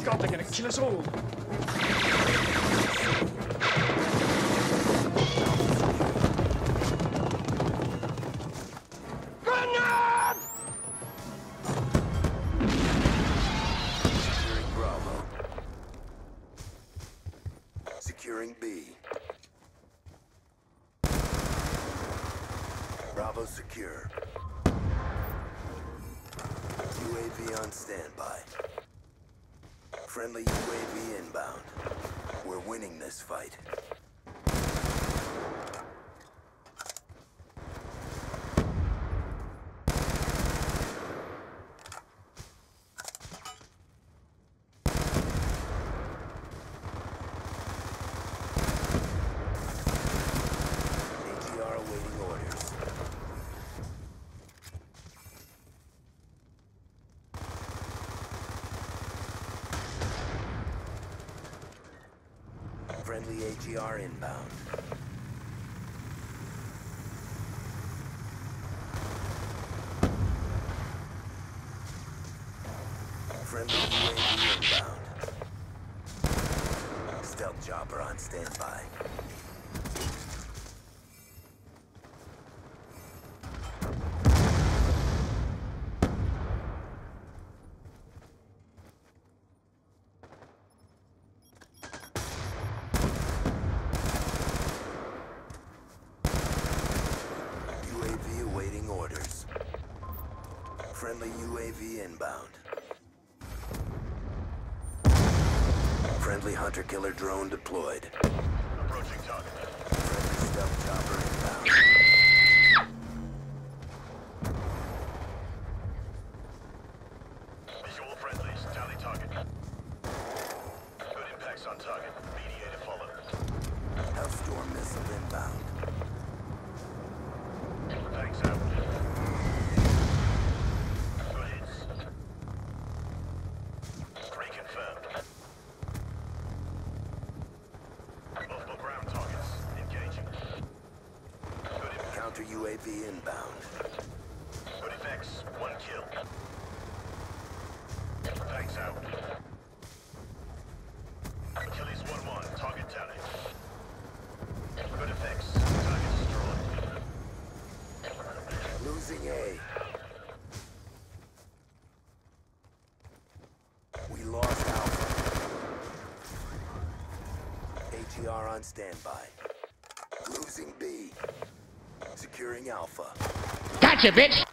God, they're gonna kill us all. Grenade! Securing Bravo. Securing B. Bravo secure. UAV on standby. Friendly UAV inbound. We're winning this fight. ATR awaiting orders. Friendly AGR inbound. Friendly UAV inbound. Stealth chopper on standby. UAV awaiting orders. Friendly UAV inbound. Friendly hunter-killer drone deployed. Approaching target. Friendly stealth chopper inbound. Visual friendlies. Tally target. Good impacts on target. Mediator follow. Hellstorm missile inbound. Thanks out. Good hits. Reconfirmed. Multiple ground targets. Engaging. Good impact. Counter UAV inbound. Good effects. One kill. Thanks out. Achilles 1-1. Target tally. Good effects. Target destroyed. Losing A. We lost Alpha. ATR on standby. Losing B. Securing Alpha. Gotcha, bitch!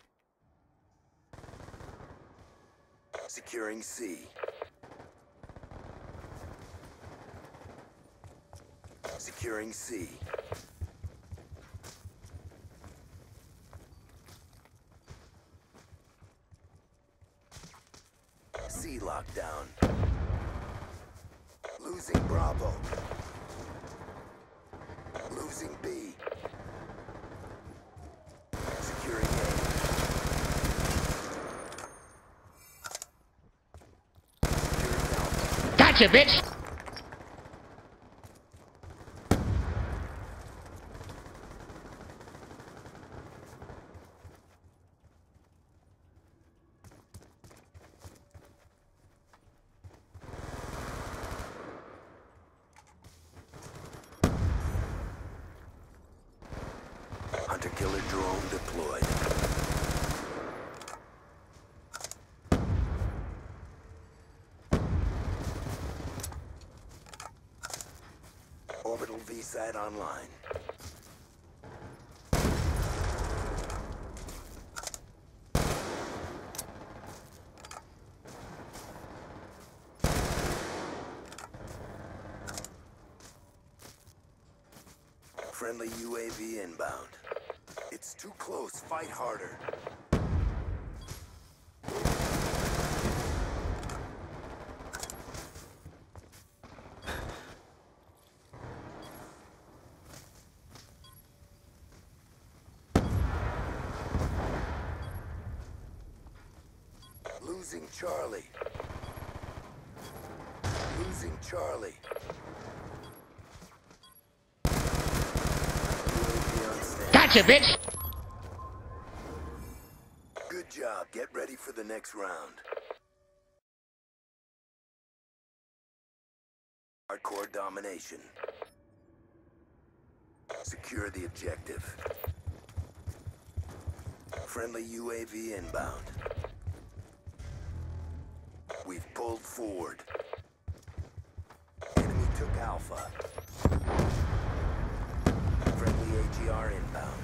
Securing C. Securing C. C lockdown. Losing Bravo. Losing B. Securing A. Securing Alpha. Gotcha, bitch! Hunter-killer drone deployed. Orbital VSAT online. Friendly UAV inbound. It's too close. Fight harder. Losing Charlie. Losing Charlie. UAV on stand. Gotcha, bitch! Good job. Get ready for the next round. hardcore domination. Secure the objective. Friendly UAV inbound. We've pulled forward. Enemy took Alpha. Friendly AGR inbound.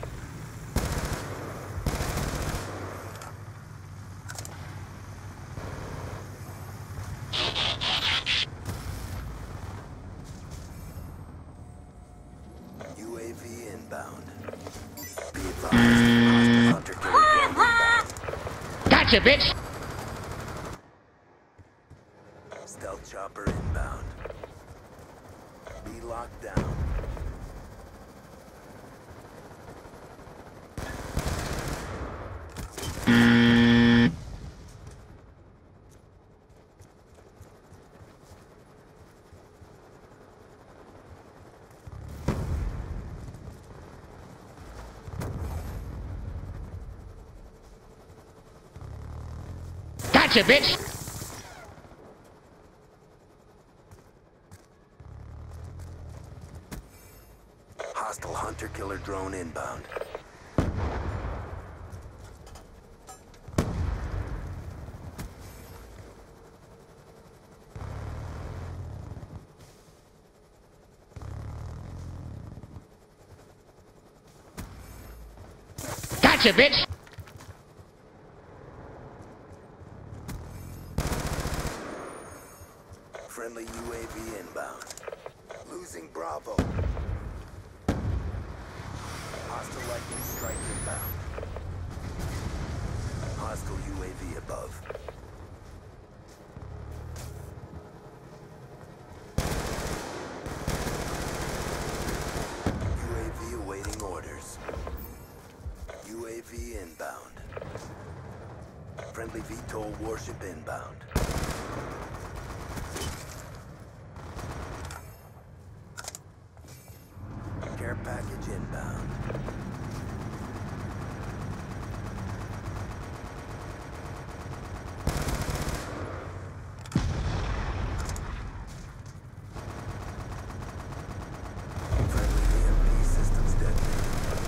UAV inbound. Be advised, hostile hunter killer drone inbound. Gotcha, bitch! Stealth chopper inbound. Be locked down. Gotcha, bitch! Hostile hunter killer drone inbound. Gotcha, bitch! Friendly UAV inbound. Losing Bravo. Hostile lightning strike inbound. Hostile UAV above. UAV awaiting orders. UAV inbound. Friendly VTOL warship inbound. Care package inbound. Friendly EMP systems detonated.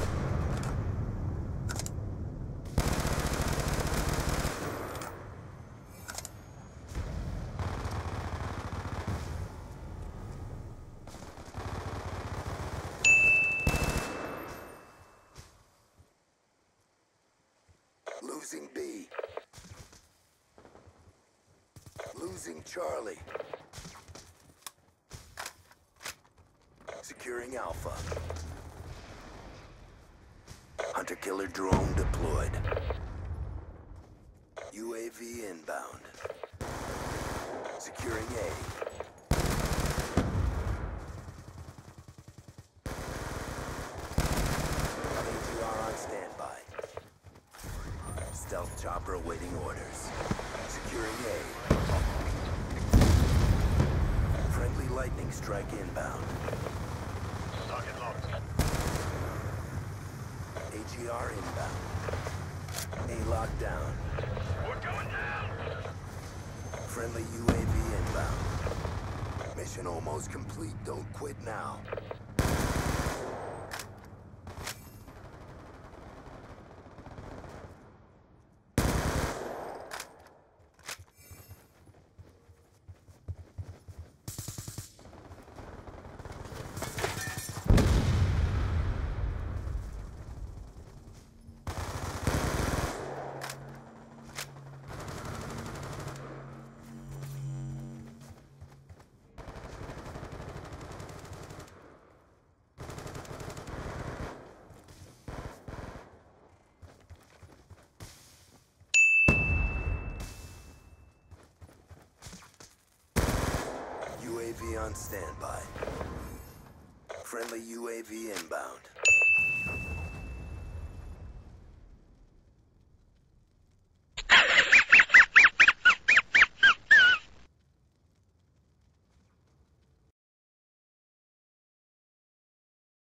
Losing B. Losing Charlie. Securing Alpha. Hunter-killer drone deployed. UAV inbound. Securing A. AGR on standby. Stealth chopper awaiting orders. Securing A. Friendly lightning strike inbound. Target locked. AGR inbound. A lockdown. We're going down! Friendly UAV inbound. Mission almost complete. Don't quit now. UAV on standby. Friendly UAV inbound.